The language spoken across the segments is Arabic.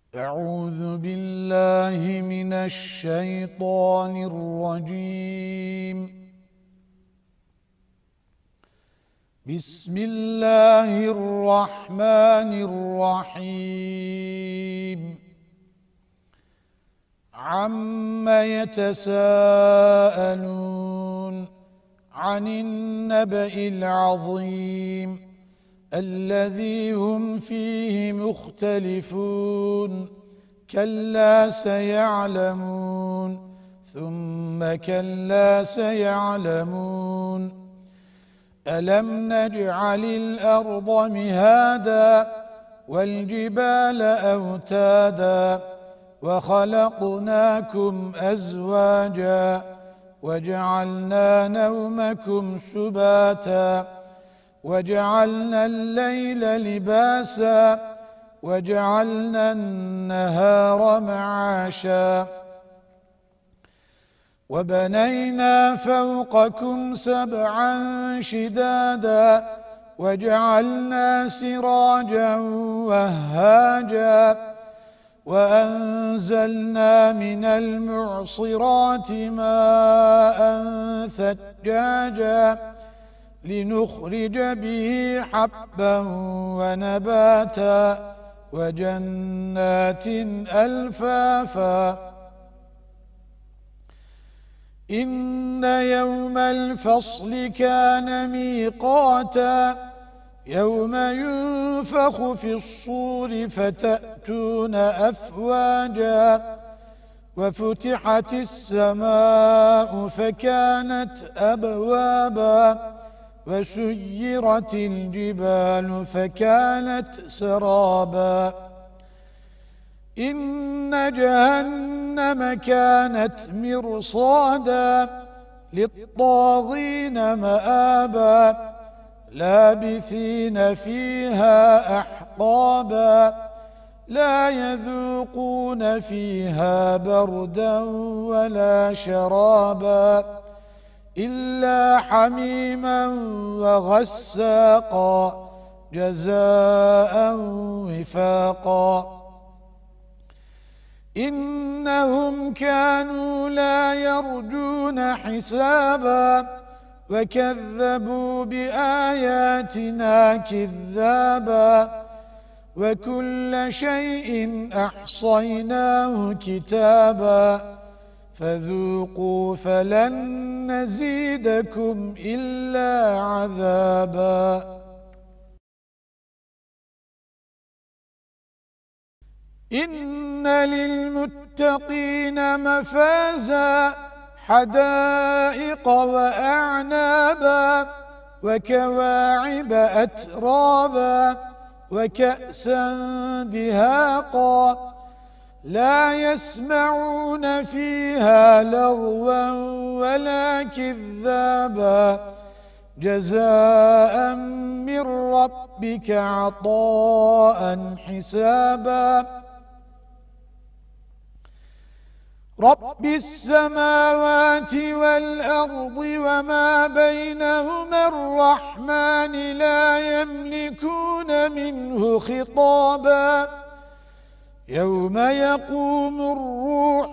أعوذ بالله من الشيطان الرجيم. بسم الله الرحمن الرحيم. عَمَّ يتساءلون عن النبأ العظيم الذي هم فيه مختلفون كلا سيعلمون ثم كلا سيعلمون ألم نجعل الأرض مهادا والجبال أوتادا وخلقناكم أزواجا وجعلنا نومكم سباتا وجعلنا الليل لباسا وجعلنا النهار معاشا وبنينا فوقكم سبعا شدادا وجعلنا سراجا وهاجا وأنزلنا من المعصرات ماء ثجاجا لنخرج به حبا ونباتا وجنات ألفافا إن يوم الفصل كان ميقاتا يوم ينفخ في الصور فتأتون أفواجا وفتحت السماء فكانت أبوابا وسيرت الجبال فكانت سرابا إن جهنم كانت مرصادا للطاغين مآبا لابثين فيها أحقابا لا يذوقون فيها بردا ولا شرابا إلا حميما وغساقا جزاء وفاقا إنهم كانوا لا يرجون حسابا وكذبوا بآياتنا كذابا وكل شيء أحصيناه كتابا فذوقوا فلن نزيدكم إلا عذابا إن للمتقين مفازا حدائق وأعنابا وكواعب أترابا وكأسا دهاقا لا يسمعون فيها لغوا ولا كذابا جزاء من ربك عطاء حسابا رب السماوات والأرض وما بينهما الرحمن لا يملكون منه خطابا يوم يقوم الروح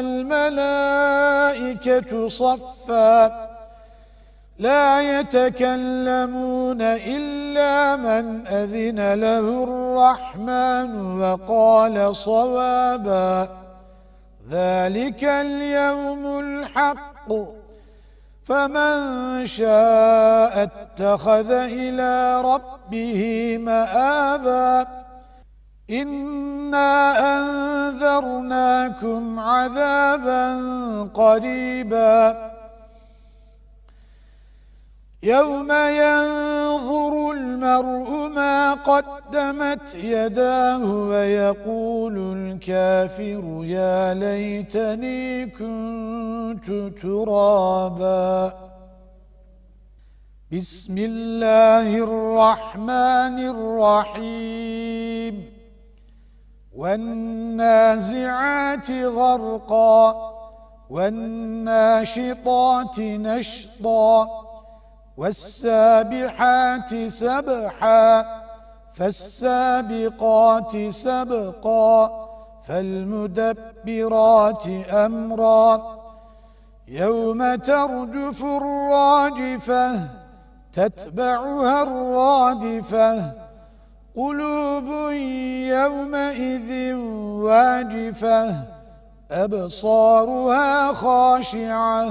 والملائكة صفا لا يتكلمون إلا من أذن له الرحمن وقال صوابا ذلك اليوم الحق فمن شاء اتخذ إلى ربه مآبا إنا أنذرناكم عذابا قريبا يوم ينظر المرء ما قدمت يداه ويقول الكافر يا ليتني كنت ترابا بسم الله الرحمن الرحيم والنازعات غرقا والناشطات نشطا والسابحات سبحا فالسابقات سبقا فالمدبرات أمرا يوم ترجف الراجفة تتبعها الرادفة قلوب يومئذ واجفة أبصارها خاشعة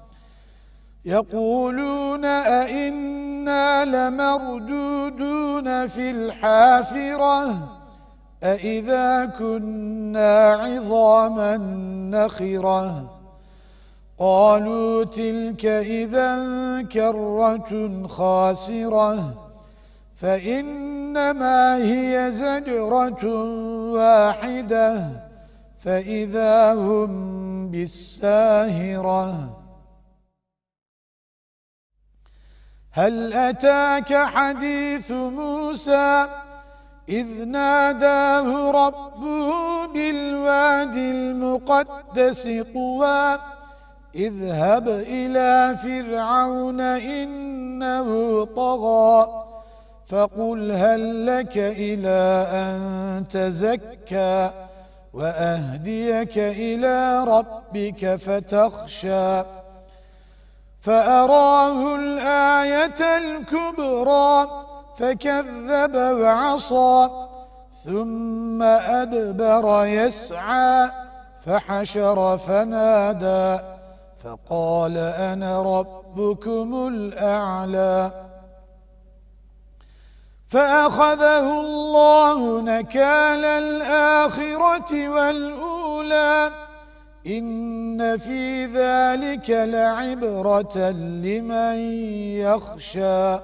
يقولون أئنا لمردودون في الحافرة أئذا كنا عظاما نخرة قالوا تلك إذا كرة خاسرة فإنما هي زجرة واحدة فإذا هم بالساهرة هل أتاك حديث موسى إذ ناداه ربه بالوادي المقدس طوى اذهب إلى فرعون إنه طغى فقل هل لك إلى أن تزكى وأهديك إلى ربك فتخشى فأراه الآية الكبرى فكذب وعصى ثم أدبر يسعى فحشر فنادى فقال أنا ربكم الأعلى فأخذه الله نكال الآخرة والأولى إن في ذلك لعبرة لمن يخشى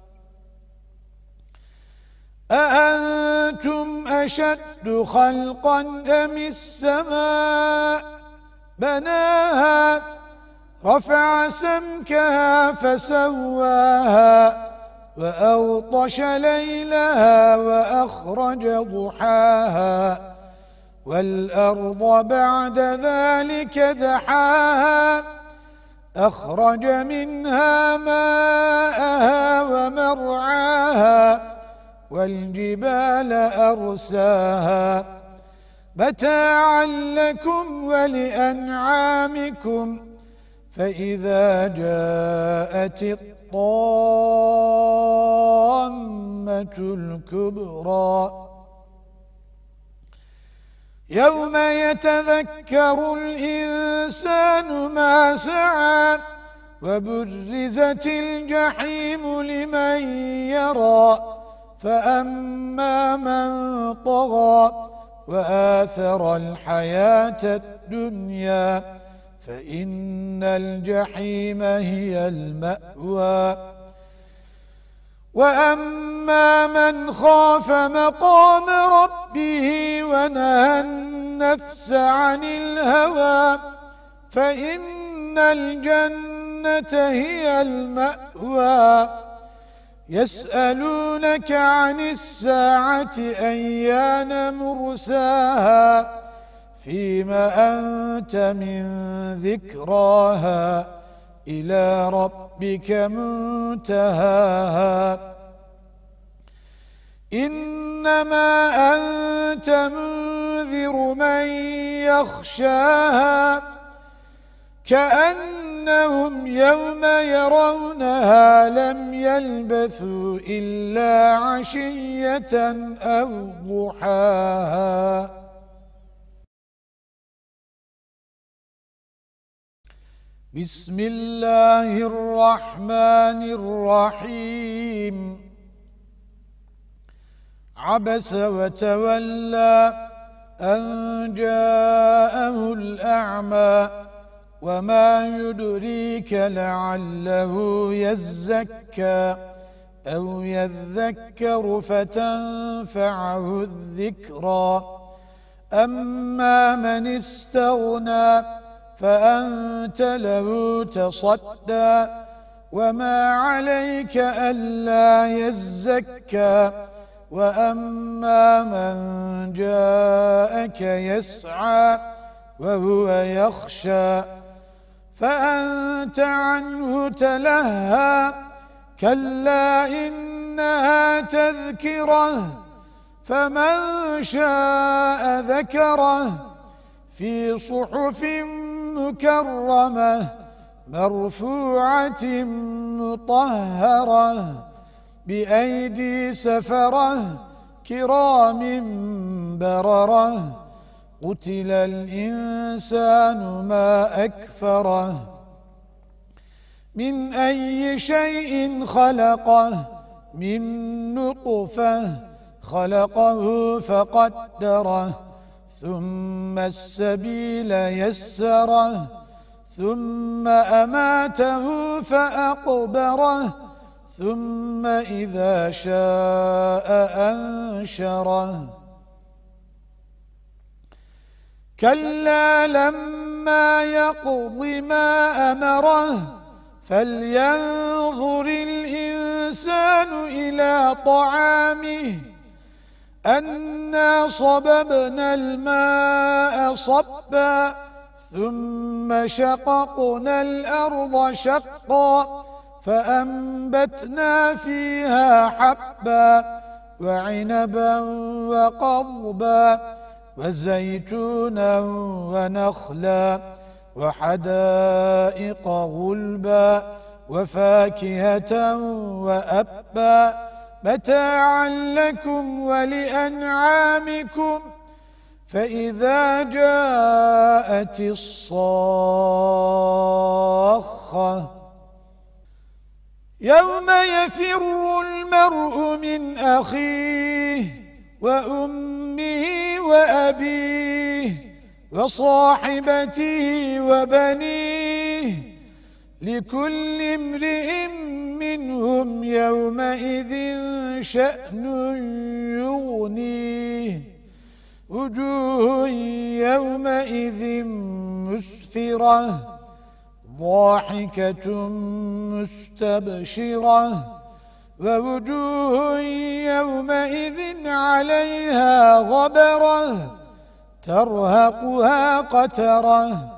أأنتم أشد خلقا أم السماء بناها رفع سمكها فسواها وأغطش ليلها وأخرج ضحاها والأرض بعد ذلك دحاها أخرج منها ماءها ومرعاها والجبال أرساها متاعا لكم ولأنعامكم فإذا جاءت الطامة الكبرى يوم يتذكر الإنسان ما سعى وبرزت الجحيم لمن يرى فأما من طغى وآثر الحياة الدنيا فإن الجحيم هي المأوى وأما من خاف مقام ربه ونهى النفس عن الهوى فإن الجنة هي المأوى يسألونك عن الساعة أيان مرساها فيما أنت من ذكراها إلى ربك منتهاها إنما أنت منذر من يخشاها كأنهم يوم يرونها لم يلبثوا إلا عشية أو ضحاها بسم الله الرحمن الرحيم عبس وتولى أن جاءه الأعمى وما يدريك لعله يزكى أو يذكر فتنفعه الذكرى أما من استغنى فأنت له تصدى وما عليك ألا يزكى وأما من جاءك يسعى وهو يخشى فأنت عنه تلهى كلا إنها تذكرة فمن شاء ذكره في صحف مكرمة مرفوعة مطهرة بأيدي سفرة كرام بررة قتل الإنسان ما أكفره من أي شيء خلقه من نطفة خلقه فقدره ثم السبيل يسره ثم أماته فأقبره ثم إذا شاء أنشره كلا لما يقض ما أمره فلينظر الإنسان إلى طعامه أنا صببنا الماء صبا ثم شققنا الأرض شقا فأنبتنا فيها حبا وعنبا وقضبا وزيتونا ونخلا وحدائق غلبا وفاكهة وأبا متاعا لكم ولأنعامكم فإذا جاءت الصاخة يوم يفر المرء من أخيه وأمه وأبيه وصاحبته وبنيه لكل امرئ منهم يومئذ شأن يغنيه وجوه يومئذ مسفرة ضاحكة مستبشرة ووجوه يومئذ عليها غبرة ترهقها قترة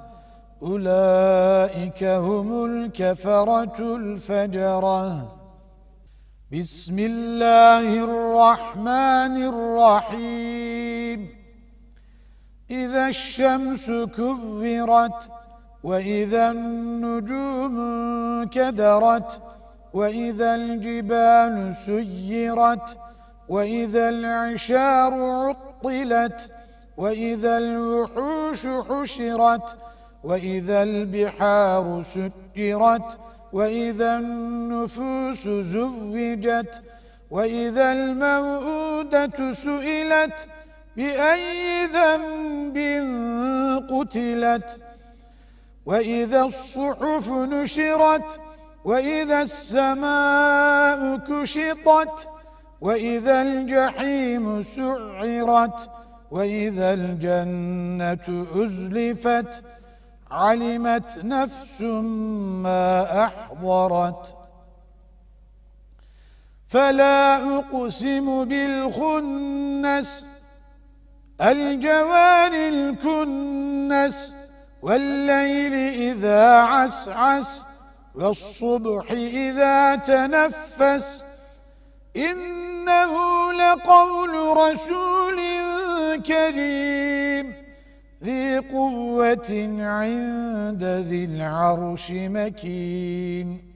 أولئك هم الكفرة الفجرة بسم الله الرحمن الرحيم إذا الشمس كورت وإذا النجوم كدرت وإذا الجبال سيرت وإذا العشار عطلت وإذا الوحوش حشرت وإذا البحار سجرت وإذا النفوس زوجت وإذا الموءودة سئلت بأي ذنب قتلت وإذا الصحف نشرت وإذا السماء كشطت وإذا الجحيم سعرت وإذا الجنة أزلفت علمت نفس ما أحضرت فلا أقسم بالخنس الجوار الكنس والليل إذا عسعس والصبح إذا تنفس إنه لقول رسول كريم ذي قوة عند ذي العرش مكين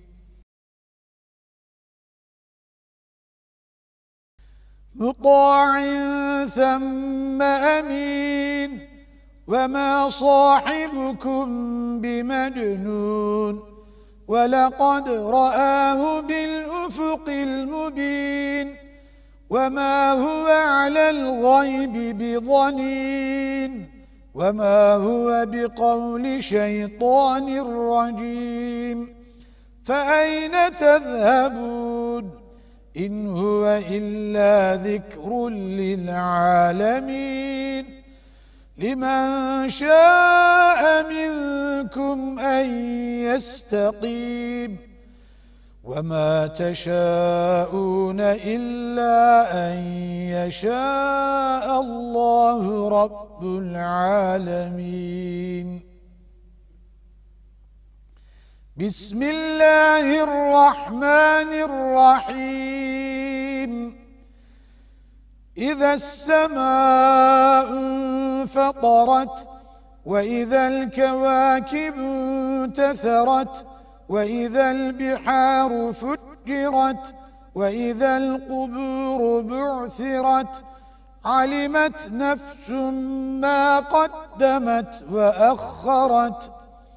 مطاع ثم أمين وما صاحبكم بمجنون ولقد رآه بالأفق المبين وما هو على الغيب بضنين وما هو بقول شيطان رجيم فأين تذهبون إن هو إلا ذكر للعالمين لمن شاء منكم أن يستقيم وما تشاءون إلا أن يشاء الله رب العالمين بسم الله الرحمن الرحيم إذا السماء انفطرت وإذا الكواكب انتثرت وإذا البحار فجرت وإذا القبور بعثرت علمت نفس ما قدمت وأخرت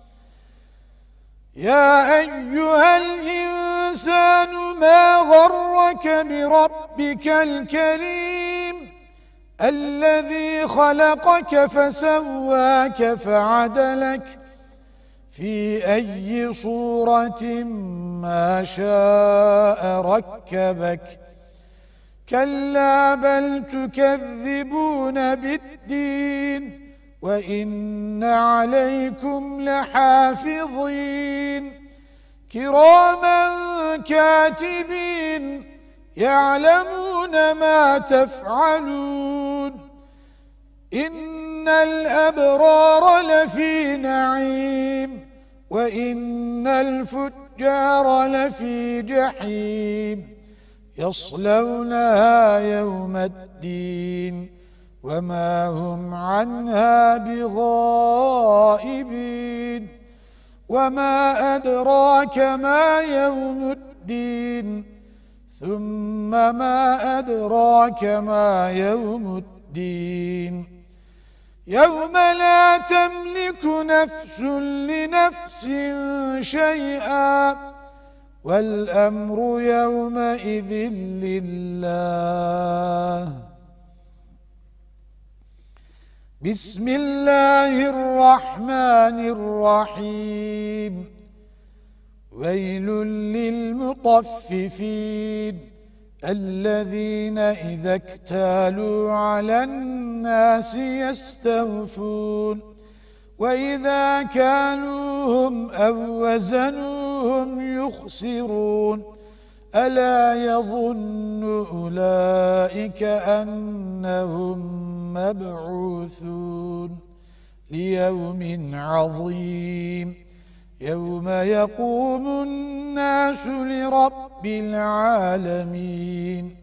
يا أيها الإنسان ما غرك بربك الكريم الذي خلقك فسواك فعدلك في أي صورة ما شاء ركبك كلا بل تكذبون بالدين وإن عليكم لحافظين كراما كاتبين يعلمون ما تفعلون إن الأبرار لفي نعيم وإن الفجار لفي جحيم يصلونها يوم الدين وما هم عنها بغائبين وما أدراك ما يوم الدين ثم ما أدراك ما يوم الدين يوم لا تملك نفس لنفس شيئا والأمر يومئذ لله بسم الله الرحمن الرحيم ويل للمطففين الذين إذا اكتالوا على الناس يستوفون وإذا كالوهم أو وزنوهم يخسرون ألا يظن أولئك أنهم مبعوثون ليوم عظيم يوم يقوم الناس لرب العالمين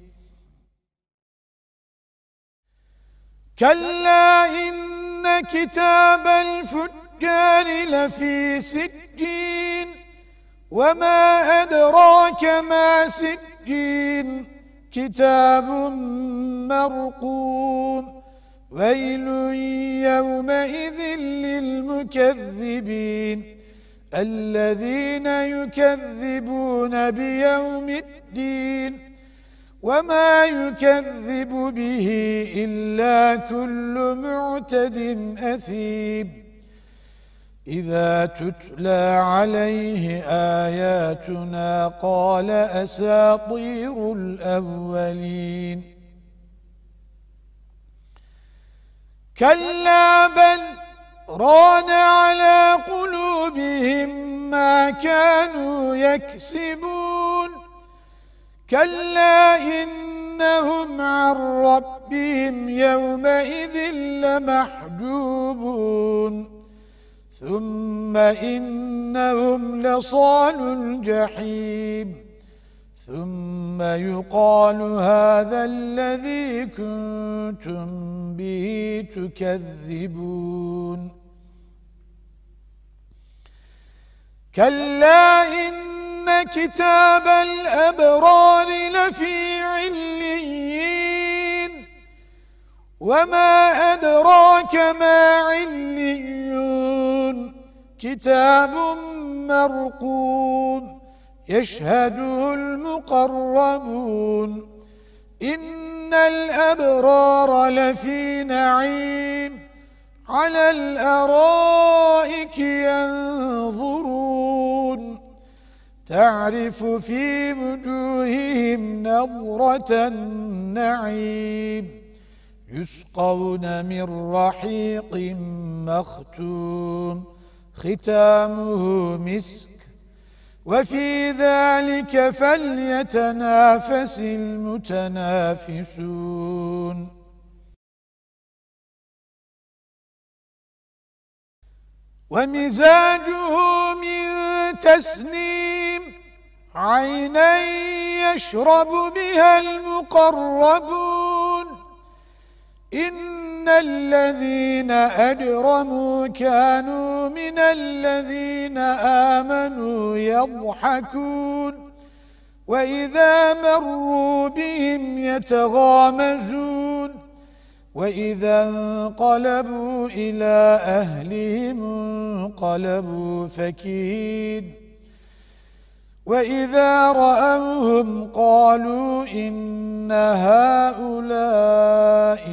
كلا إن كتاب الفجار لفي سجين وما أدراك ما سجين كتاب مرقوم ويل يومئذ للمكذبين الذين يكذبون بيوم الدين وما يكذب به إلا كل معتد أثيم إذا تتلى عليه آياتنا قال أساطير الأولين كلا بل ران على قلوبهم ما كانوا يكسبون كلا إنهم عن ربهم يومئذ لمحجوبون ثم إنهم لصالوا الجحيم ثم يقال هذا الذي كنتم به تكذبون كلا إن كتاب الأبرار لفي عليين وما أدراك ما عليون كتاب مرقوم يشهده المقربون إن الأبرار لفي نعيم على الأرائك ينظرون تعرف في وجوههم نضرة النعيم يسقون من رحيق مختوم ختامه مسك وفي ذلك فليتنافس المتنافسون ومزاجه من تسنيم عينا يشرب بها المقربون إن الذين أجرموا كانوا من الذين آمنوا يضحكون وإذا مروا بهم يتغامزون وإذا انقلبوا إلى أهلهم انقلبوا فكهين وإذا رأوهم قالوا إن هؤلاء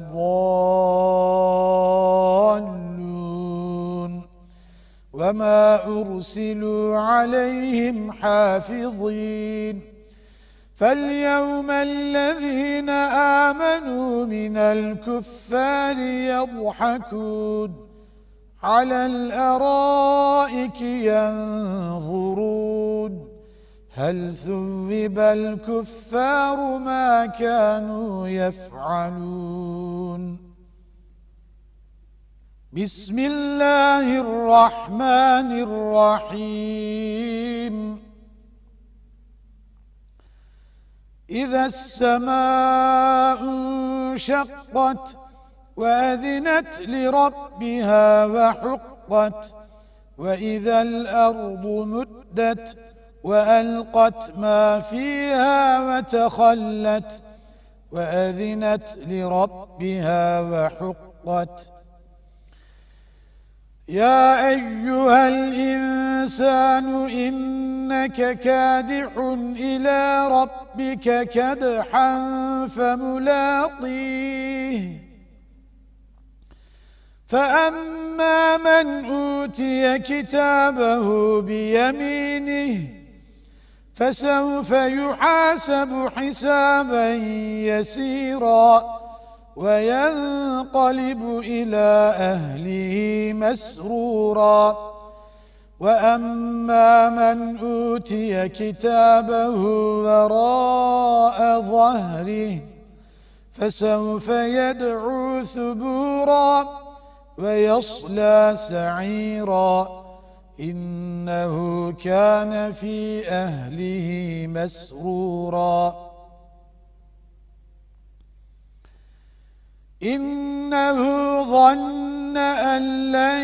لضالون وما أرسلوا عليهم حافظين فاليوم الذين آمنوا من الكفار يضحكون على الأرائك ينظرون هل ثوب الكفار ما كانوا يفعلون بسم الله الرحمن الرحيم إذا السماء انشقت وأذنت لربها وحقت وإذا الأرض مدت وألقت ما فيها وتخلت وأذنت لربها وحقت يا أيها الإنسان إنك كادح إلى ربك كدحا فملاقيه فأما من أوتي كتابه بيمينه فسوف يحاسب حسابا يسيرا وينقلب إلى أهله مسرورا وأما من أوتي كتابه وراء ظهره فسوف يدعو ثبورا ويصلى سعيرا إنه كان في أهله مسرورا إنه ظن أن لن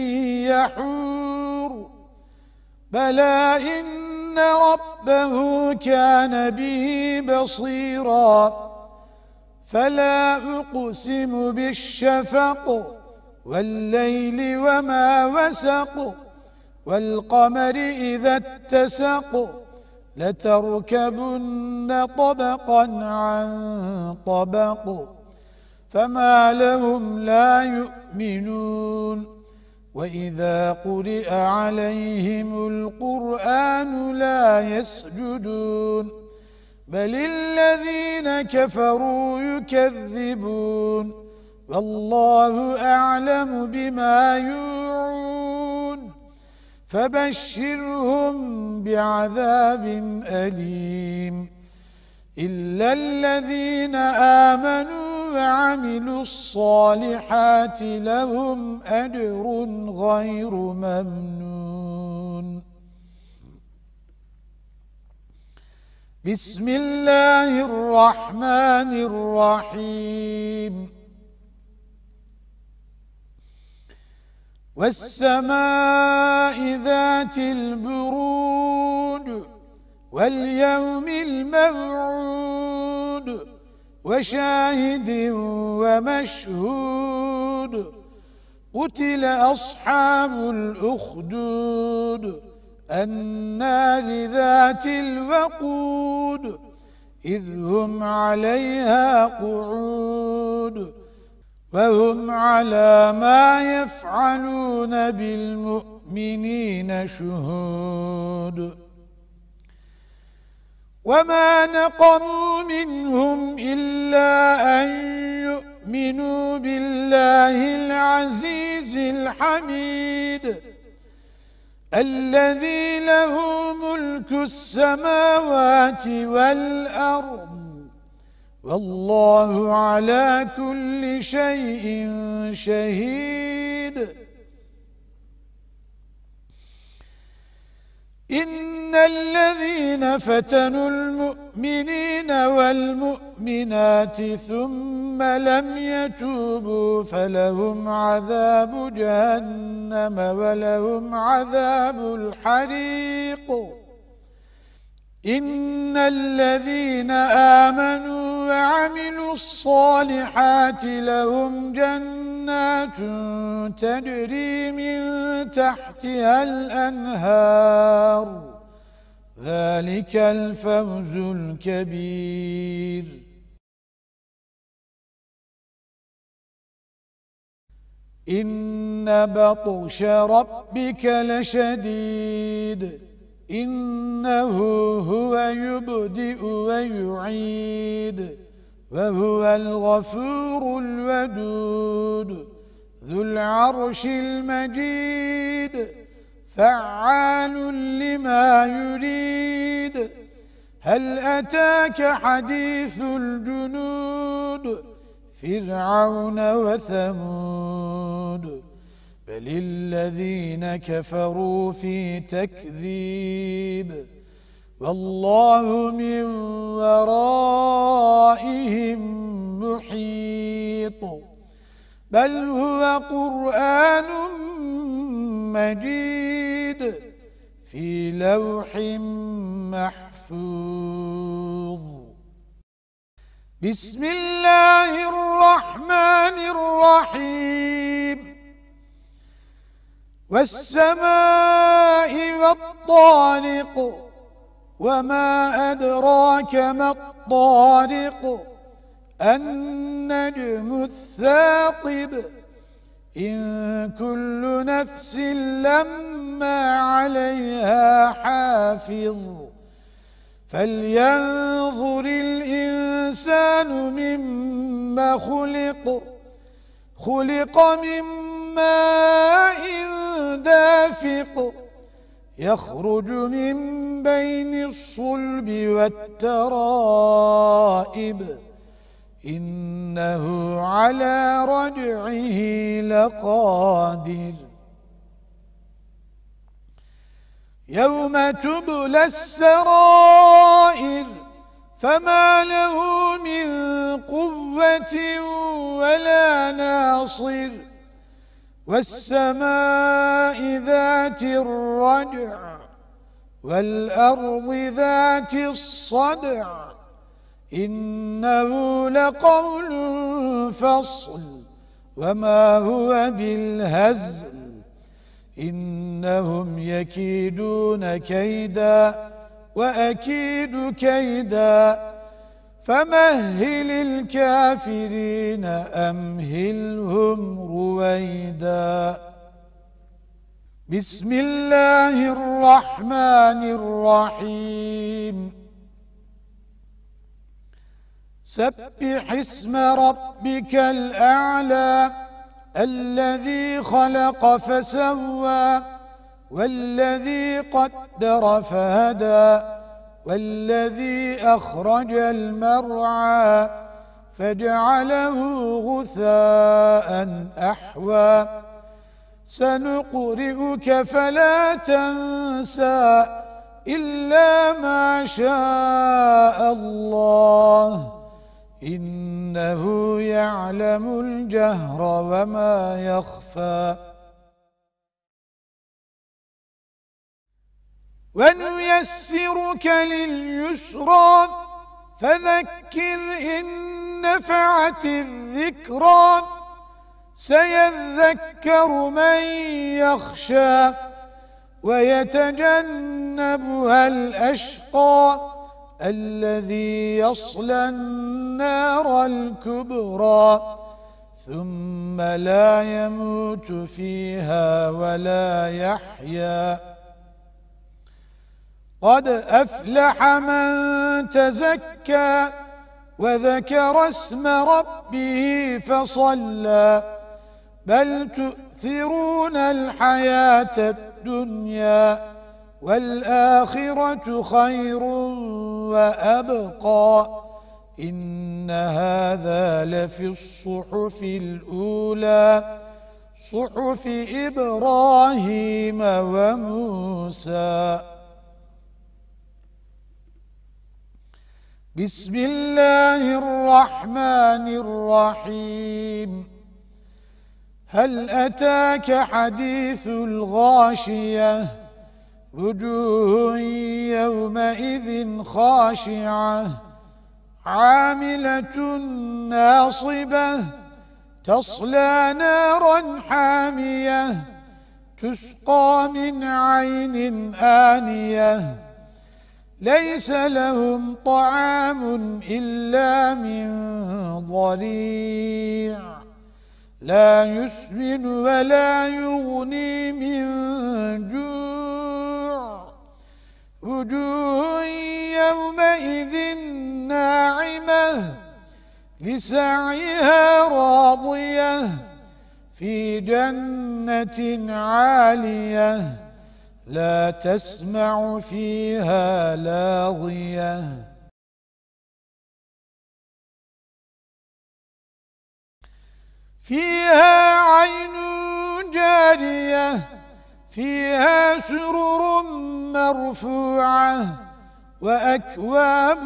يحور بلى إن ربه كان به بصيرا فلا أقسم بالشفق والليل وما وسق والقمر إذا اتسق لتركبن طبقا عن طبق فما لهم لا يؤمنون وإذا قرئ عليهم القرآن لا يسجدون بل الذين كفروا يكذبون والله أعلم بما يوعون فبشرهم بعذاب أليم إلا الذين آمنوا وعملوا الصالحات لهم أجر غير ممنون بسم الله الرحمن الرحيم والسماء ذات البرود واليوم الموعود وشاهد ومشهود قتل أصحاب الأخدود النار ذات الوقود إذ هم عليها قعود وهم على ما يفعلون بالمؤمنين شهود وما نقموا منهم إلا أن يؤمنوا بالله العزيز الحميد الذي له ملك السماوات والأرض والله على كل شيء شهيد إن الذين فتنوا المؤمنين والمؤمنات ثم لم يتوبوا فلهم عذاب جهنم ولهم عذاب الحريق إن الذين آمنوا وعملوا الصالحات لهم جنات تجري من تحتها الأنهار ذلك الفوز الكبير إن بطش ربك لشديد إنه هو يبدئ ويعيد وهو الغفور الودود ذو العرش المجيد فعال لما يريد هل أتاك حديث الجنود فرعون وثمود بل الذين كفروا في تكذيب والله من ورائهم محيط بل هو قرآن مجيد في لوح محفوظ بسم الله الرحمن الرحيم والسماء والطارق وما أدراك ما الطارق النجم الثاقب إن كل نفس لما عليها حافظ فلينظر الإنسان مما خلق من ماء دافق يخرج من بين الصلب والترائب إنه على رجعه لقادر يوم تبلى السرائر فما له من قوة ولا ناصر والسماء ذات الرجع والأرض ذات الصدع إنه لقول فصل وما هو بالهزل إنهم يكيدون كيدا وأكيد كيدا فمهل الكافرين أمهلهم رويدا بسم الله الرحمن الرحيم سبح اسم ربك الأعلى الذي خلق فسوى والذي قدر فهدى والذي أخرج المرعى فجعله غثاء أحوى سنقرئك فلا تنسى إلا ما شاء الله إنه يعلم الجهر وما يخفى ونيسرك لليسرى فذكر إن نفعت الذكرى سيذكر من يخشى ويتجنبها الأشقى الذي يصلى النار الكبرى ثم لا يموت فيها ولا يحيا قد أفلح من تزكى وذكر اسم ربه فصلى بل تؤثرون الحياة الدنيا والآخرة خير وأبقى إن هذا لفي الصحف الأولى صحف إبراهيم وموسى بسم الله الرحمن الرحيم هل أتاك حديث الغاشية وجوه يومئذ خاشعة عاملة ناصبة تصلى نارا حامية تسقى من عين آنية ليس لهم طعام إلا من ضريع لا يسمن ولا يغني من جوع وجوه يومئذ ناعمة لسعيها راضية في جنة عالية لا تسمع فيها لاغية فيها عين جارية فيها سرر مرفوعة وأكواب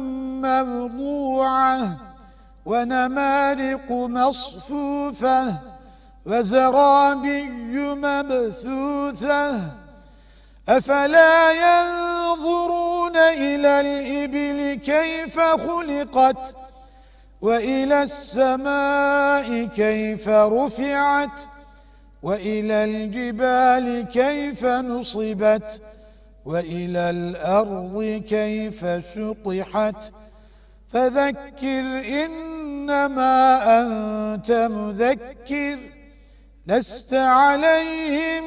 موضوعة ونمارق مصفوفة وزرابي مبثوثة أفلا ينظرون إلى الإبل كيف خلقت وإلى السماء كيف رفعت وإلى الجبال كيف نصبت وإلى الأرض كيف سطحت فذكر إنما أنت مذكر لست عليهم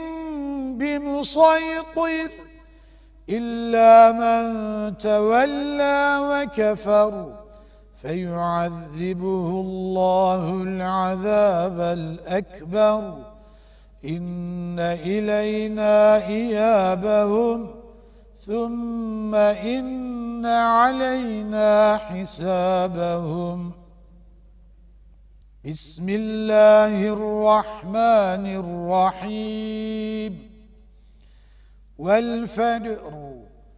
بمسيطر إلا من تولى وكفر فيعذبه الله العذاب الأكبر إن إلينا إيابهم ثم إن علينا حسابهم بسم الله الرحمن الرحيم والفجر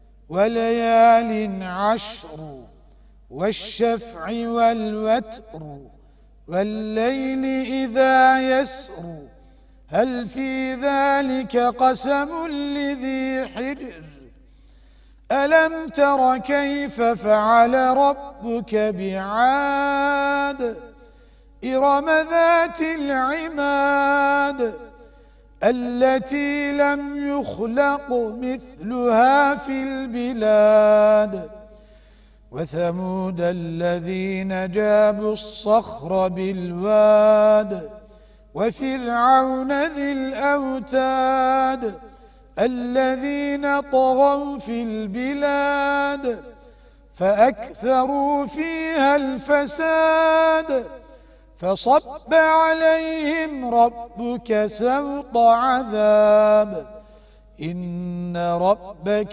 وليال عشر والشفع والوتر والليل إذا يسر هل في ذلك قسم لذي حجر ألم تر كيف فعل ربك بعاد إرم ذات العماد التي لم يخلق مثلها في البلاد وثمود الذين جابوا الصخر بالواد وفرعون ذي الأوتاد الذين طغوا في البلاد فأكثروا فيها الفساد فصب عليهم ربك سوط عذاب إن ربك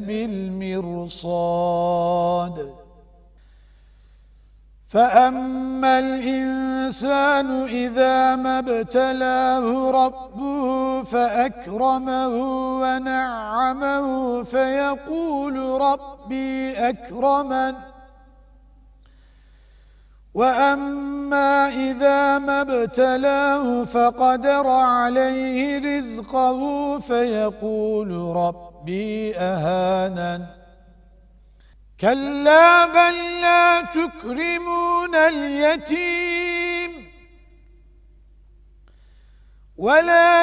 لبالمرصاد فأما الإنسان إذا ما ابتلاه ربه فأكرمه ونعمه فيقول ربي أكرمن وأما إذا ما ابتلاه فقدر عليه رزقه فيقول ربي أهانن كلا بل لا تكرمون اليتيم ولا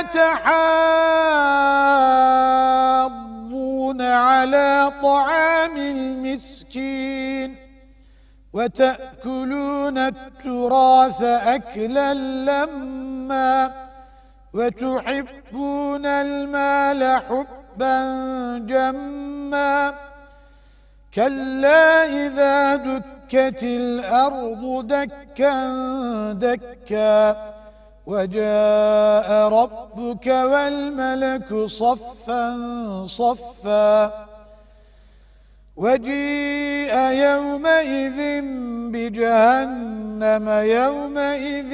تحاضون على طعام المسكين وتأكلون التراث أكلا لما وتحبون المال حبا جما كلا إذا دكت الأرض دكا دكا وجاء ربك والملك صفا صفا وجيء يومئذ بجهنم يومئذ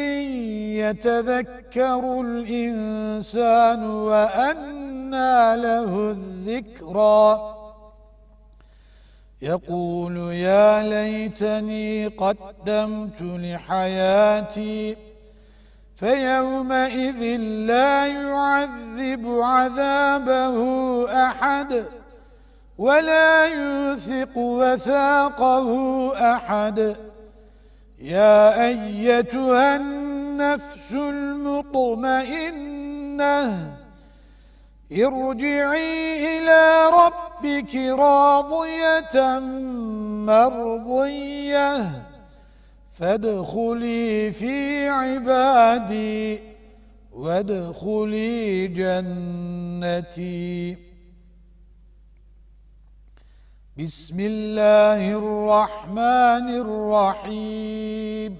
يتذكر الإنسان وأنى له الذكرى يقول يا ليتني قدمت لحياتي فيومئذ لا يعذب عذابه أحد ولا يوثق وثاقه أحد. يا أيتها النفس المطمئنة ارجعي إلى ربك راضية مرضية فادخلي في عبادي وادخلي جنتي. بسم الله الرحمن الرحيم.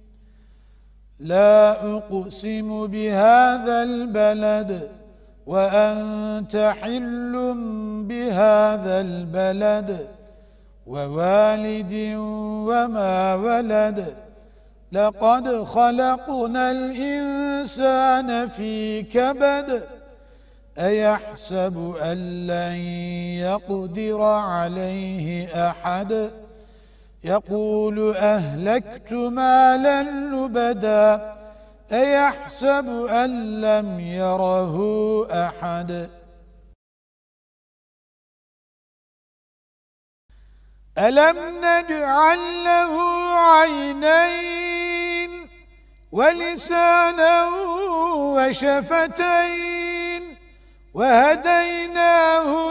لا أقسم بهذا البلد وأنت حل بهذا البلد ووالد وما ولد لقد خلقنا الإنسان في كبد أيحسب أن لن يقدر عليه أحد يقول أهلكت مالا لبدا أيحسب أن لم يره أحد ألم نجعل له عينين ولسانا وشفتين وهديناه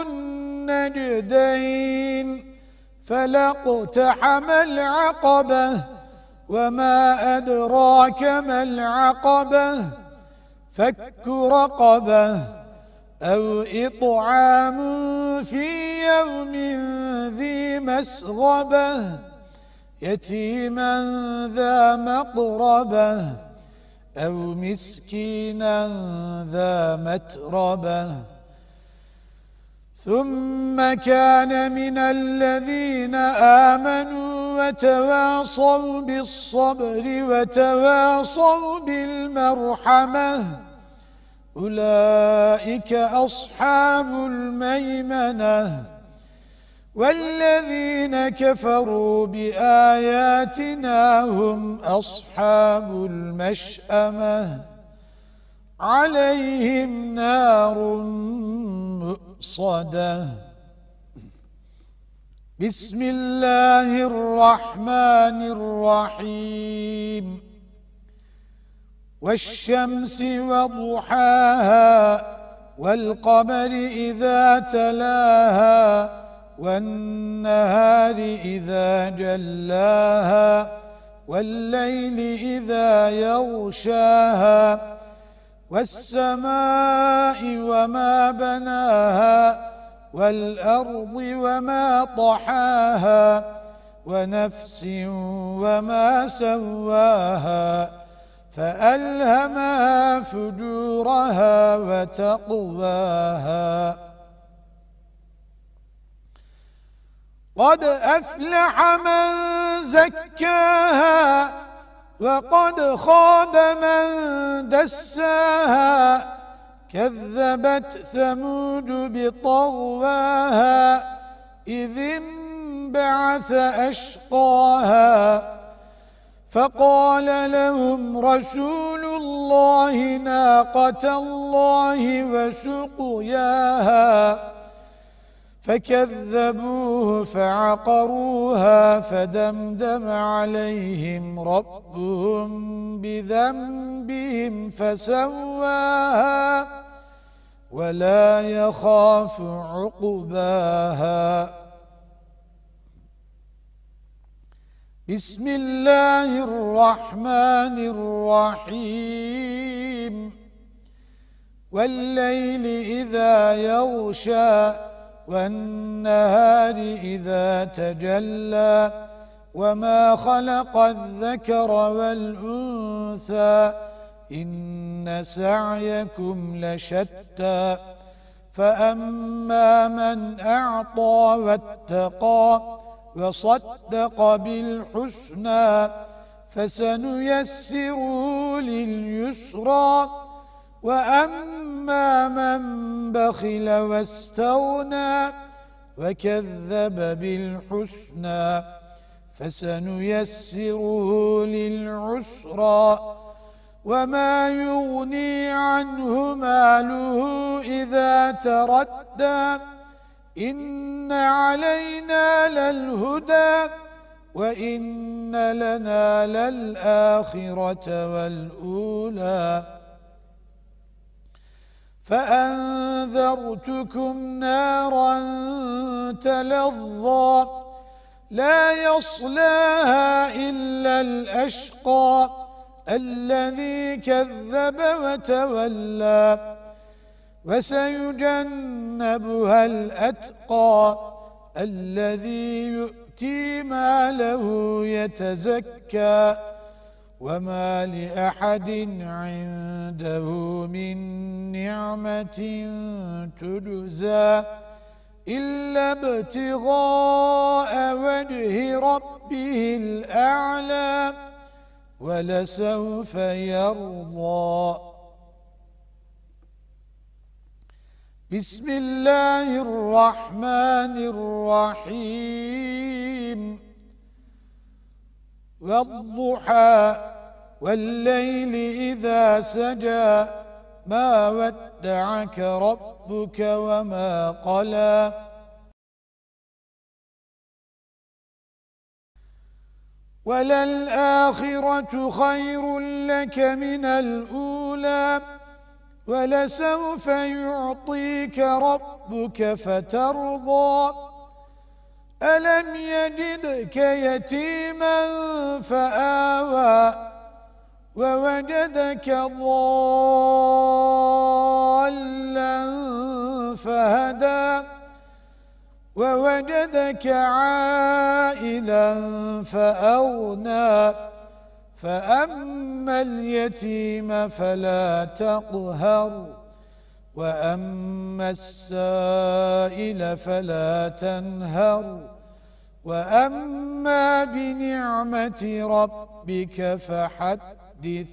النجدين فلاقتحم العقبة وما أدراك ما العقبة فك رقبة أو إطعام في يوم ذي مسغبة يتيما ذا مقربة أو مسكينا ذا متربة ثم كان من الذين آمنوا وتواصوا بالصبر وتواصوا بالمرحمة أولئك أصحاب الميمنة. والذين كفروا بآياتنا هم أصحاب المشأمة عليهم نار مؤصدة. بسم الله الرحمن الرحيم. والشمس وضحاها والقمر إذا تلاها والنهار إذا جلاها والليل إذا يغشاها والسماء وما بناها والأرض وما طحاها ونفس وما سواها فألهمها فجورها وتقواها قد أفلح من زكاها وقد خاب من دساها كذبت ثمود بطغواها إذ انبعث أشقاها فقال لهم رسول الله ناقة الله وسقياها فكذبوه فعقروها فدمدم عليهم ربهم بذنبهم فسواها ولا يخاف عقباها. بسم الله الرحمن الرحيم. والليل إذا يغشى والنهار إذا تجلى وما خلق الذكر والأنثى إن سعيكم لشتى فأما من أعطى واتقى وصدق بالحسنى فسنيسره لليسرى وأما من بخل واستغنى وكذب بالحسنى فسنيسره للعسرى وما يغني عنه ماله إذا تردى إن علينا للهدى وإن لنا للآخرة والأولى فأنذرتكم نارا تلظى لا يصلاها إلا الأشقى الذي كذب وتولى وسيجنبها الأتقى الذي يؤتي ماله يتزكى وما لأحد عنده من نعمة تجزى إلا ابتغاء وجه ربه الأعلى ولسوف يرضى. بسم الله الرحمن الرحيم والضحى والليل إذا سجى ما ودعك ربك وما قلى وللآخرة خير لك من الأولى ولسوف يعطيك ربك فترضى ألم يجدك يتيما فآوى ووجدك ضالا فهدى ووجدك عائلا فأغنى فأما اليتيم فلا تقهر وأما السائل فلا تنهر وأما بنعمة ربك فحدث.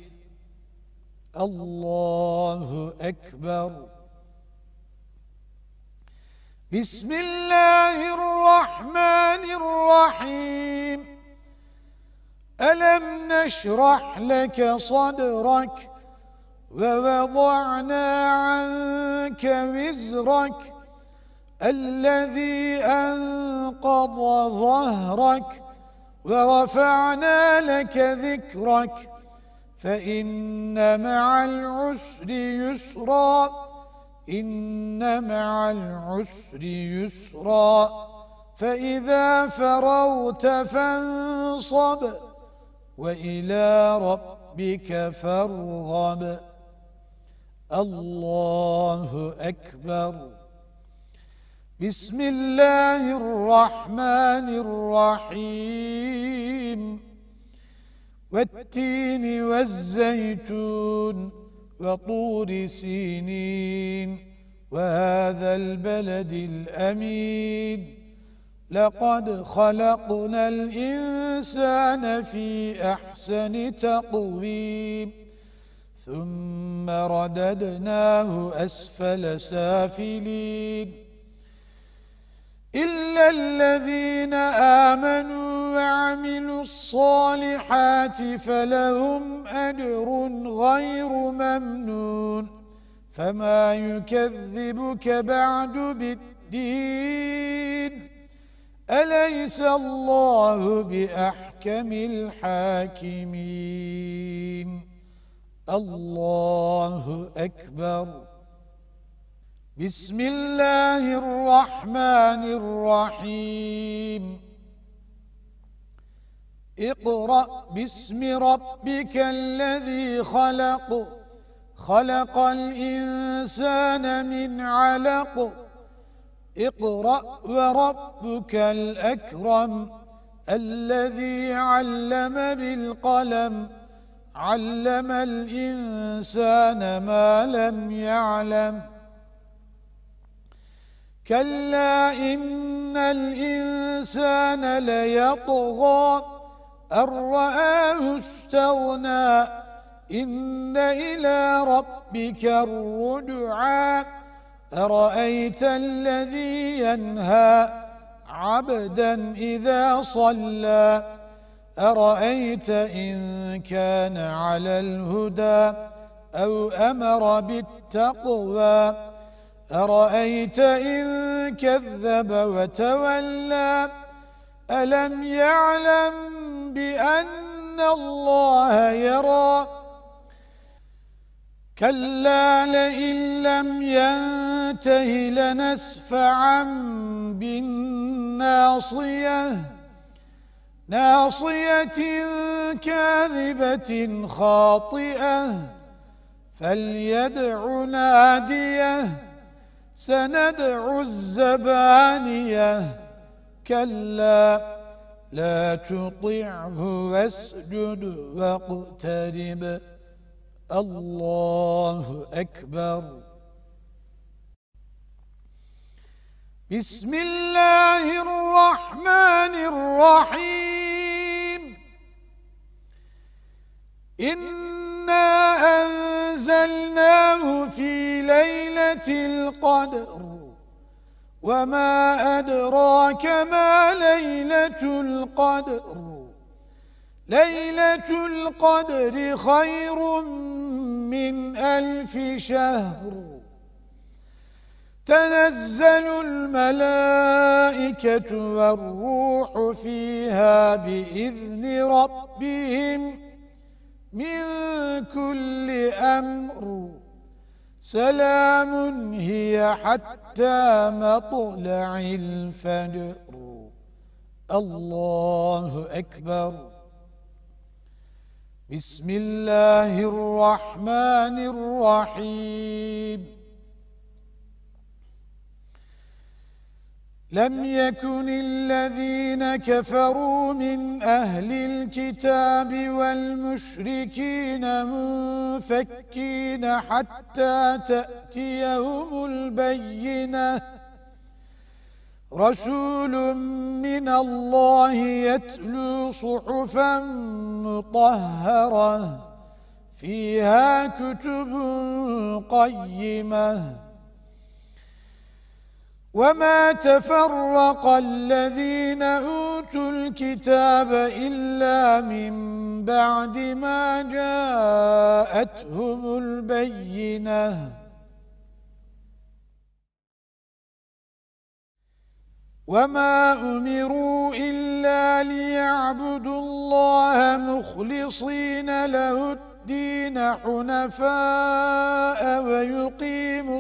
الله أكبر. بسم الله الرحمن الرحيم ألم نشرح لك صدرك ووضعنا عنك وزرك الذي أنقض ظهرك ورفعنا لك ذكرك فإن مع العسر يسرا إن مع العسر يسرا فإذا فرغت فانصب وإلى ربك فارغب. الله أكبر. بسم الله الرحمن الرحيم والتين والزيتون وطور سينين وهذا البلد الأمين لقد خلقنا الإنسان في أحسن تقويم ثم رددناه أسفل سافلين إلا الذين آمنوا وعملوا الصالحات فلهم أجر غير ممنون فما يكذبك بعد بالدين أليس الله بأحكم الحاكمين. الله أكبر. بسم الله الرحمن الرحيم اقرأ باسم ربك الذي خلق خلق الإنسان من علق اقرأ وربك الأكرم الذي علم بالقلم علم الإنسان ما لم يعلم كلا إن الإنسان ليطغى أن رآه استغنى إن إلى ربك الرجعى أرأيت الذي ينهى عبدا إذا صلى أرأيت إن كان على الهدى أو أمر بالتقوى أرأيت إن كذب وتولى ألم يعلم بأن الله يرى كلا لئن لم ينته لنسفعا بالناصية ناصية كاذبة خاطئة فليدع ناديه سندع الزبانية كلا لا تطعه واسجد واقترب الله أكبر بسم الله الرحمن الرحيم إنا أنزلناه في ليلة القدر وما أدراك ما ليلة القدر ليلة القدر خير من 1000 شهر تنزل الملائكة والروح فيها بإذن ربهم من كل أمر سلام هي حتى مطلع الفجر الله أكبر بسم الله الرحمن الرحيم لم يكن الذين كفروا من أهل الكتاب والمشركين منفكين حتى تأتيهم البينة رسول من الله يتلو صحفا مطهرة فيها كتب قيمة وما تفرق الذين أوتوا الكتاب إلا من بعد ما جاءتهم البينة وما أمروا إلا ليعبدوا الله مخلصين له الدين حنفاء ويقيموا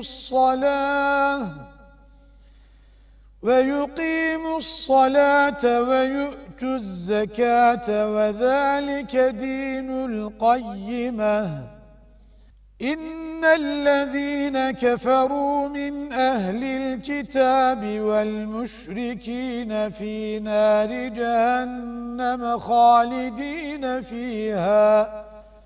الصلاة ويؤتوا الزكاة وذلك دين القيمة إن الذين كفروا من أهل الكتاب والمشركين في نار جهنم خالدين فيها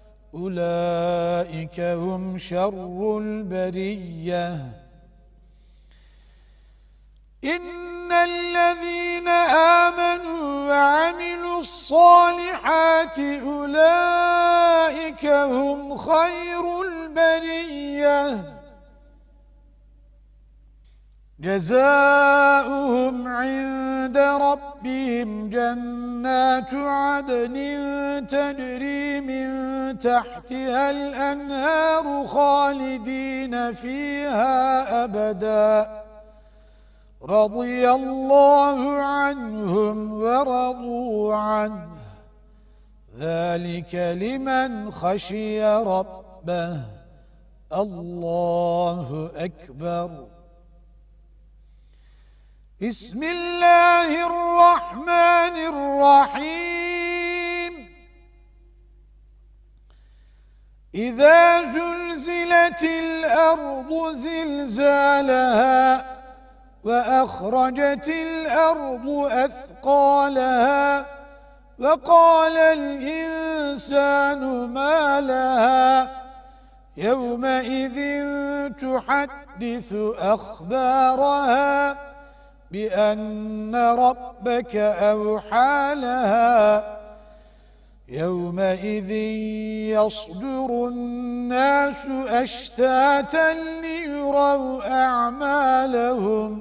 أولئك هم شر البرية إن الذين آمنوا وعملوا الصالحات أولئك هم خير البرية جزاؤهم عند ربهم جنات عدن تجري من تحتها الأنهار خالدين فيها أبداً رضي الله عنهم ورضوا عنه ذلك لمن خشي ربه الله أكبر بسم الله الرحمن الرحيم إذا زلزلت الأرض زلزالها وأخرجت الأرض أثقالها وقال الإنسان ما لها يومئذ تحدث أخبارها بأن ربك أوحى لها يومئذ يصدر الناس أشتاتا ليروا يروا أعمالهم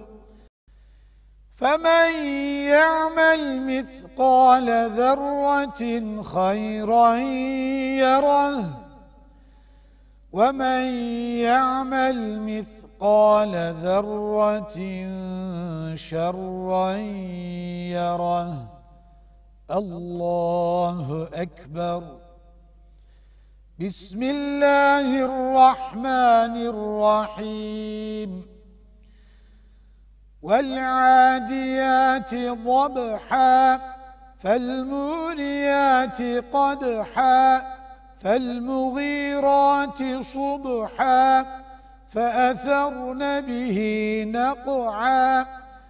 فمن يعمل مثقال ذرة خيرا يره ومن يعمل مثقال ذرة شرا يره. الله أكبر. بسم الله الرحمن الرحيم. والعاديات ضبحا فالموريات قدحا فالمغيرات صبحا فأثرن به نقعا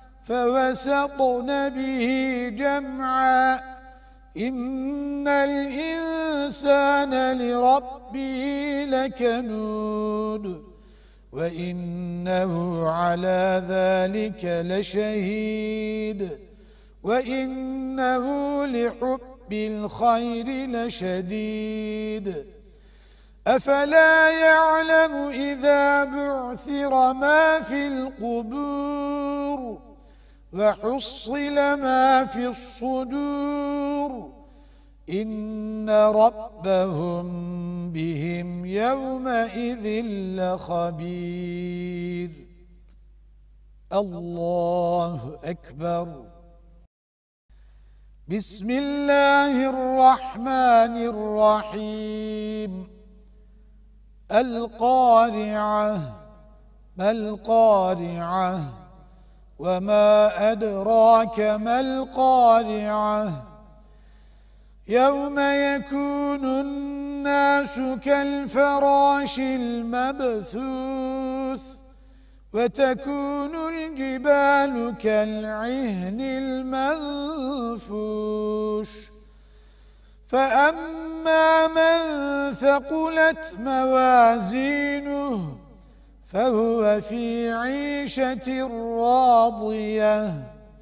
فوسطن به جمعا إن الإنسان لربه لكنود وإنه على ذلك لشهيد وإنه لحب الخير لشديد. أفلا يعلم إذا بعثر ما في القبور وحصل ما في الصدور إن ربهم بهم يومئذ لخبير. الله أكبر. بسم الله الرحمن الرحيم. القارعة ما القارعة وما أدراك ما القارعة يوم يكون الناس كالفراش المبثوث وتكون الجبال كالعهن المنفوش فأما من ثقلت موازينه فهو في عيشة راضية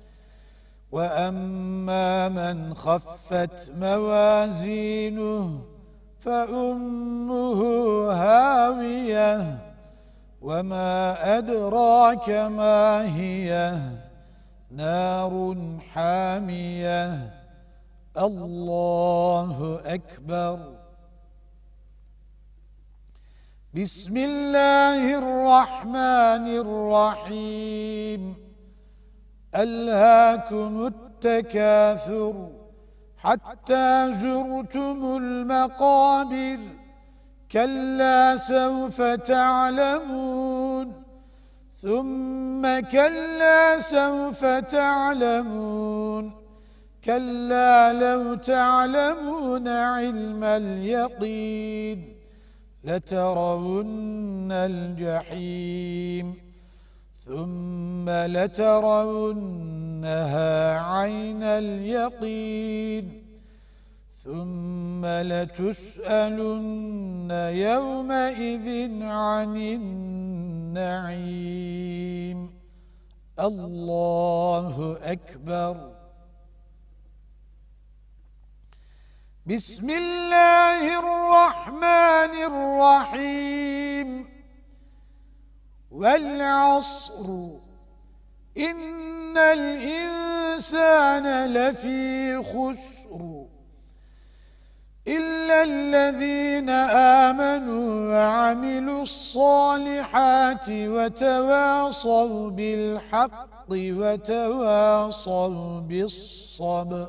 وأما من خفت موازينه فأمه هاوية وما أدراك ما هي نار حامية. الله أكبر. بسم الله الرحمن الرحيم. ألهاكم التكاثر حتى زرتم المقابر كلا سوف تعلمون ثم كلا سوف تعلمون كلا لو تعلمون علم اليقين لترون الجحيم ثم لترونها عين اليقين ثم لتسألن يومئذ عن النعيم. الله أكبر. بسم الله الرحمن الرحيم. والعصر إن الإنسان لفي خسر إلا الذين آمنوا وعملوا الصالحات وتواصوا بالحق وتواصوا بالصبر.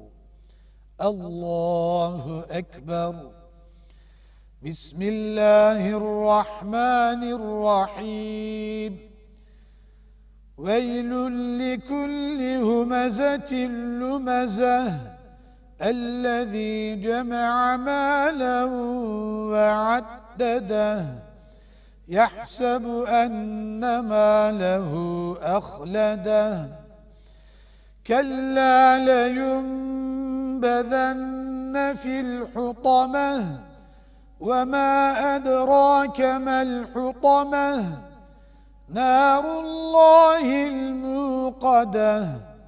الله أكبر. بسم الله الرحمن الرحيم. ويل لكل همزة لمزة الذي جمع مالا وعدده يحسب أن ماله أخلده كلا لينبذن في الحطمة وما أدراك ما الحطمة نار الله الموقدة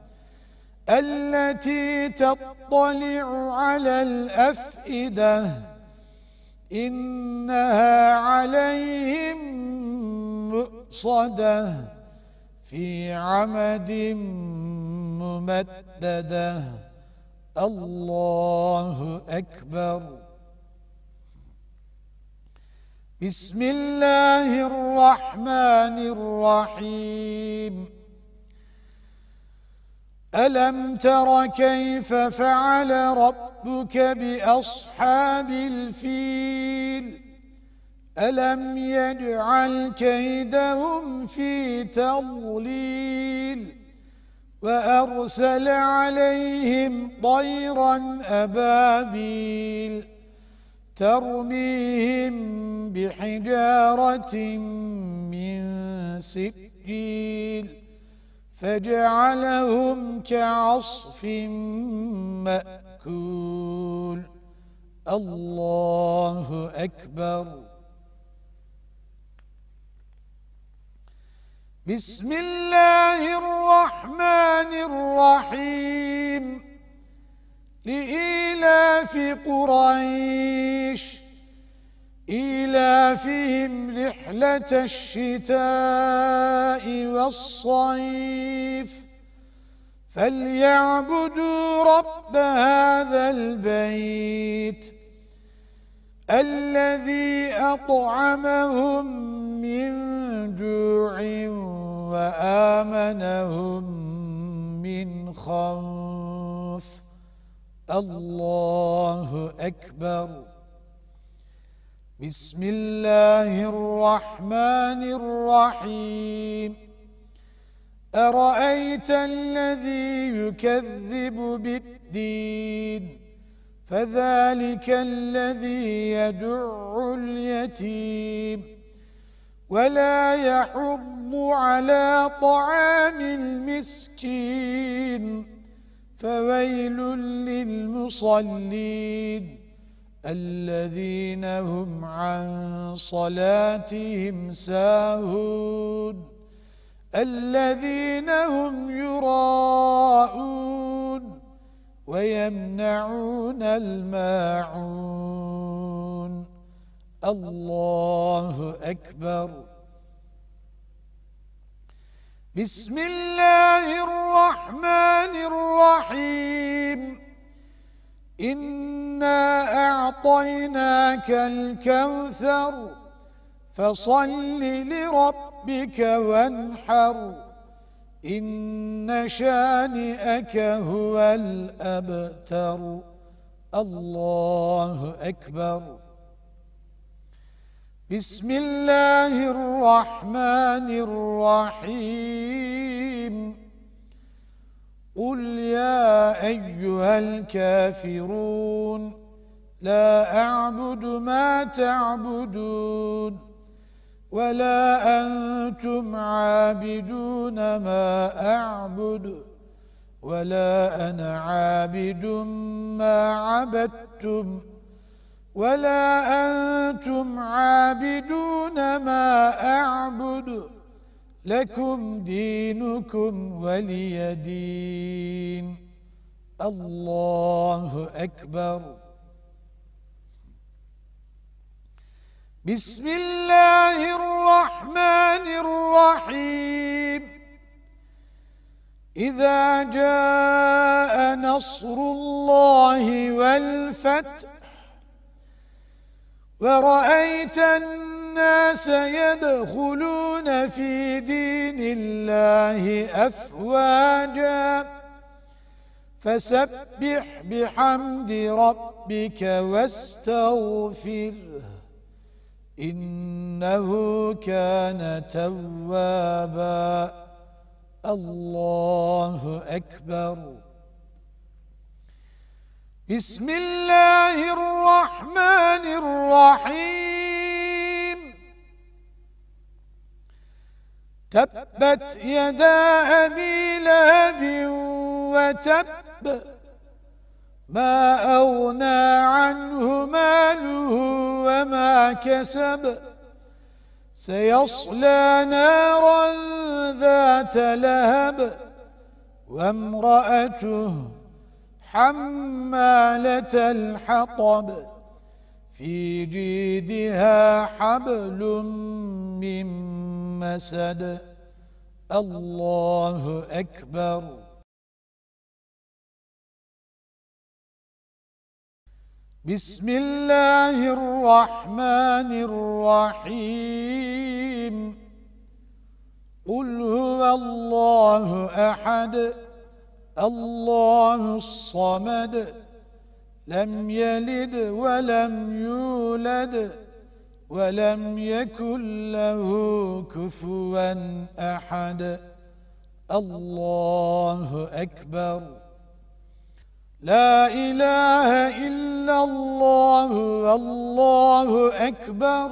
التي تطلع على الأفئدة إنها عليهم مؤصدة في عمد ممددة. الله أكبر. بسم الله الرحمن الرحيم. ألم تر كيف فعل ربك بأصحاب الفيل؟ ألم يجعل كيدهم في تضليل وأرسل عليهم طيرا أبابيل ترميهم بحجارة من سجيل فجعلهم كعصف مأكول. الله أكبر. بسم الله الرحمن الرحيم. لإيلاف قريش إيلافهم رحلة الشتاء والصيف فليعبدوا رب هذا البيت الذي أطعمهم من جوع وآمنهم من خوف. الله أكبر. بسم الله الرحمن الرحيم. أرأيت الذي يكذب بالدين فذلك الذي يدع اليتيم ولا يحض على طعام المسكين فويل للمصلين الذين هم عن صلاتهم ساهون الذين هم يراءون ويمنعون الماعون. الله أكبر. بسم الله الرحمن الرحيم. إنا أعطيناك الكوثر فصل لربك وانحر إن شانئك هو الأبتر. الله أكبر. بسم الله الرحمن الرحيم. قل يا أيها الكافرون لا أعبد ما تعبدون ولا أنتم عابدون ما أعبد ولا أنا عابد ما عبدتم ولا أنتم عابدون ما أعبد لكم دينكم ولي دين. الله أكبر. بسم الله الرحمن الرحيم. إذا جاء نصر الله والفتح ورأيت الناس يدخلون في دين الله أفواجا فسبح بحمد ربك واستغفره إنه كان توابا. الله أكبر. بسم الله الرحمن الرحيم. تبت يدا أبي لهب وتب ما أغنى عنه ماله وما كسب سيصلى نارا ذات لهب وامرأته حمالة الحطب في جيدها حبل من مسد الله أكبر. بسم الله الرحمن الرحيم. قل هو الله أحد الله الصمد لم يلد ولم يولد ولم يكن له كفوا أحد الله أكبر. لا إله إلا الله والله أكبر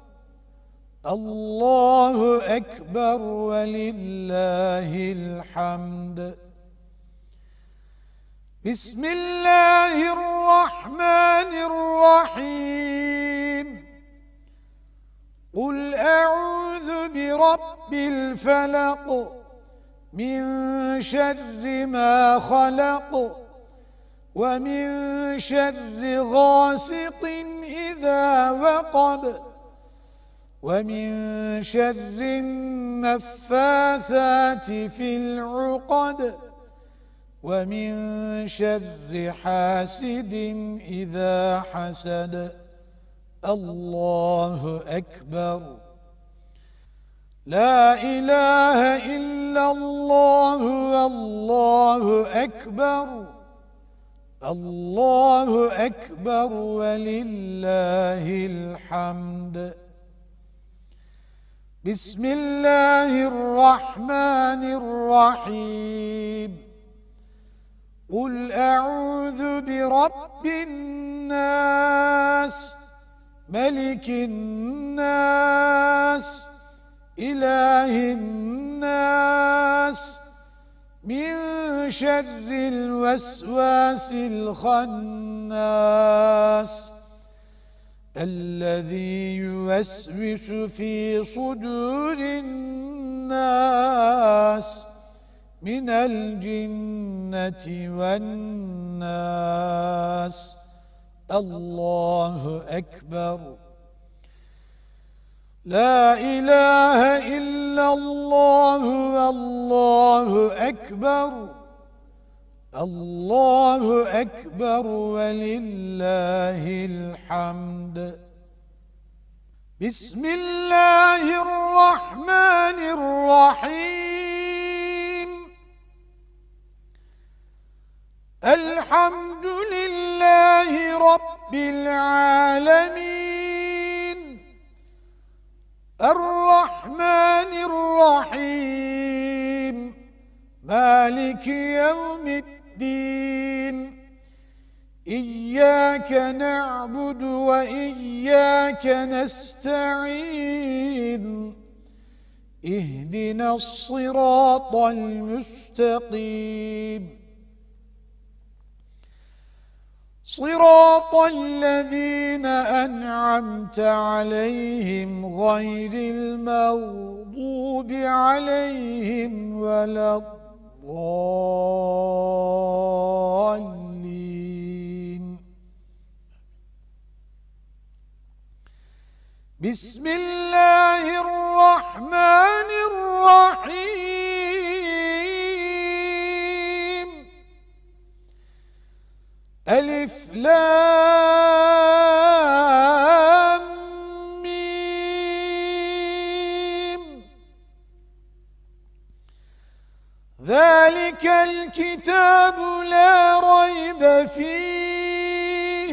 الله أكبر ولله الحمد. بسم الله الرحمن الرحيم. قل أعوذ برب الفلق من شر ما خلق ومن شر غاسق إذا وقب ومن شر النفاثات في العقد ومن شر حاسد إذا حسد الله أكبر. لا إله إلا الله والله أكبر الله أكبر ولله الحمد. بسم الله الرحمن الرحيم. قل أعوذ برب الناس ملك الناس إله الناس من شر الوسواس الخناس الذي يوسوس في صدور الناس من الجنة والناس الله أكبر. لا إله إلا الله والله أكبر الله أكبر ولله الحمد. بسم الله الرحمن الرحيم. الحمد لله رب العالمين الرحمن الرحيم مالك يوم الدين إياك نعبد وإياك نستعين اهدنا الصراط المستقيم صراط الذين أنعمت عليهم غير المغضوب عليهم ولا الضالين. بسم الله الرحمن الرحيم. ألف لام ميم. ذلك الكتاب لا ريب فيه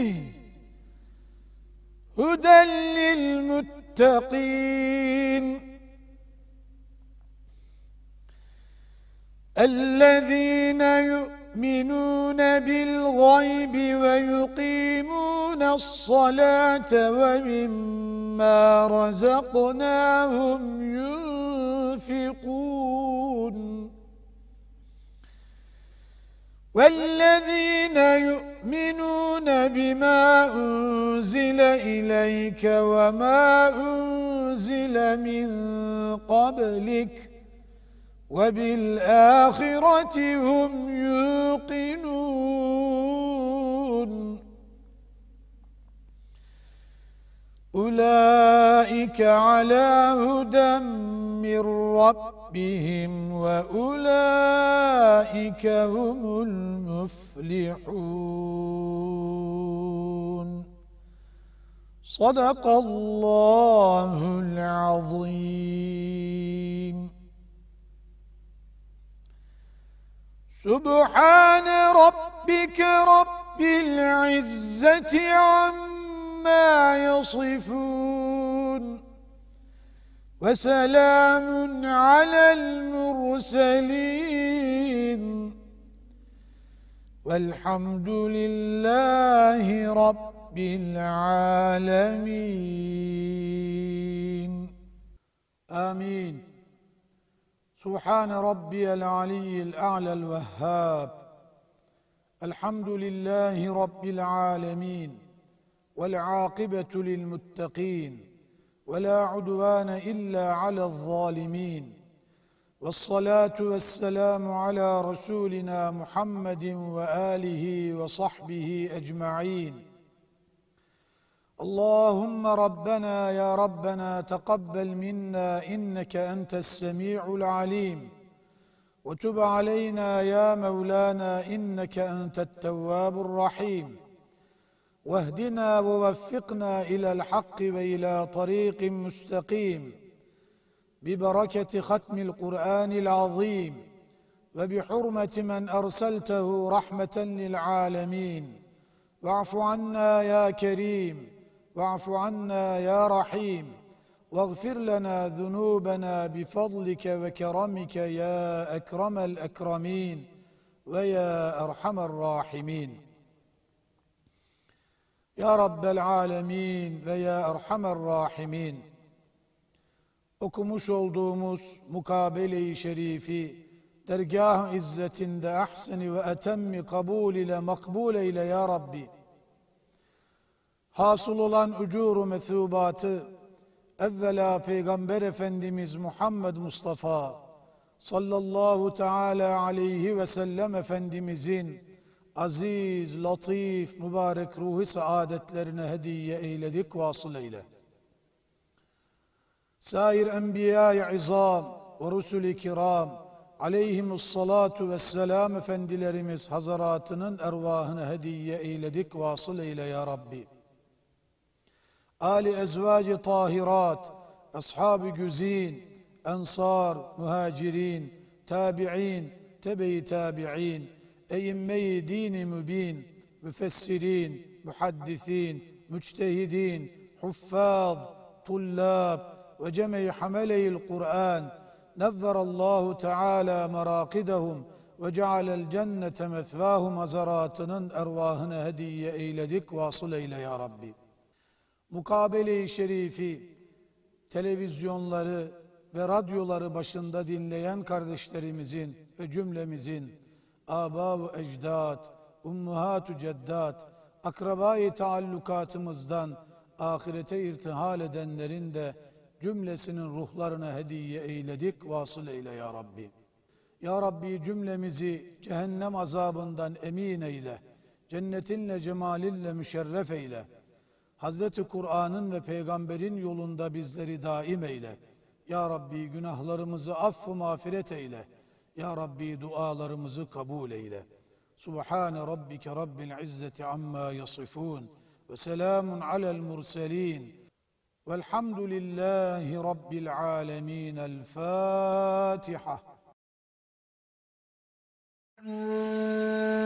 هدى للمتقين الذين يؤمنون بالغيب ويقيمون الصلاة ومما رزقناهم ينفقون والذين يؤمنون بما أنزل إليك وما أنزل من قبلك وبالآخرة هم يوقنون أولئك أولئك على هدى من ربهم وأولئك هم المفلحون صدق الله العظيم. سبحان ربك رب العزة عما يصفون وسلام على المرسلين والحمد لله رب العالمين. آمين. سبحان ربي العلي الأعلى الوهاب. الحمد لله رب العالمين والعاقبة للمتقين ولا عدوان إلا على الظالمين والصلاة والسلام على رسولنا محمد وآله وصحبه أجمعين. اللهم ربنا يا ربنا تقبل منا إنك أنت السميع العليم وتب علينا يا مولانا إنك أنت التواب الرحيم واهدنا ووفقنا إلى الحق وإلى طريق مستقيم ببركة ختم القرآن العظيم وبحرمة من أرسلته رحمة للعالمين. واعف عنا يا كريم واعف عنا يا رحيم واغفر لنا ذنوبنا بفضلك وكرمك يا أكرم الأكرمين ويا أرحم الراحمين. Ya Rabbel Alemin ve ya Erhamer Rahimin. Okumuş olduğumuz mukabele-i şerifi dergâh-ı izzetinde ahseni ve etemmi kabul ile makbul eyle ya Rabbi. Hasıl olan ucuru methubatı evvela Peygamber Efendimiz Muhammed Mustafa sallallahu teala aleyhi ve sellem Efendimizin aziz, latif, mübarek ruhi saadetlerine hediye eyledik, vasıl eyle. Sair enbiya-i izam ve rusul-i kiram aleyhimussalatu vesselam efendilerimiz hazaratının ervahına hediye eyledik, vasıl eyle ya Rabbi. Ali ezvac-ı tahirat, ashab-ı güzin, ensar, muhacirin, tabi'in, tebe-i tabi'in, eyyime-i din-i mübin, müfessirin, muhaddisin, müçtehidin, huffaz, tullab ve ceme-i hamele-il Kur'an, nevverallahu teala merakidehum ve cealel cennete methvahum hazaratının ervahına hediye eyledik, vasıl eyle ya Rabbi. Mukabele-i şerifi, televizyonları ve radyoları başında dinleyen kardeşlerimizin ve cümlemizin âbâ-u ecdâd, ummuhâtu ceddâd, akrabâ-i taallukatımızdan ahirete irtihal edenlerin de cümlesinin ruhlarına hediye eyledik, vasıl eyle ya Rabbi. Ya Rabbi cümlemizi cehennem azabından emin eyle, cennetinle cemalinle müşerref eyle. Hazreti Kur'an'ın ve Peygamber'in yolunda bizleri daim eyle. Ya Rabbi günahlarımızı affı mağfiret eyle. Ya Rabbi dualarımızı kabul eyle. Subhane Rabbike Rabbil İzzeti amma yasifun ve selamun alel murselin velhamdülillahi Rabbil alemin. El Fatiha.